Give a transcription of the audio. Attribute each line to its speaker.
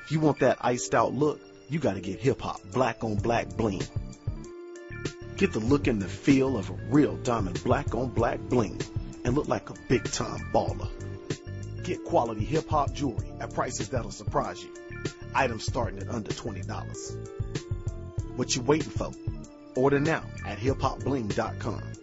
Speaker 1: If you want that iced out look, you gotta get Hip Hop Black on Black Bling. Get the look and the feel of a real diamond black on black bling and look like a big time baller. Get quality hip hop jewelry at prices that'll surprise you. Items starting at under $20. What you waiting for? Order now at hiphopbling.com.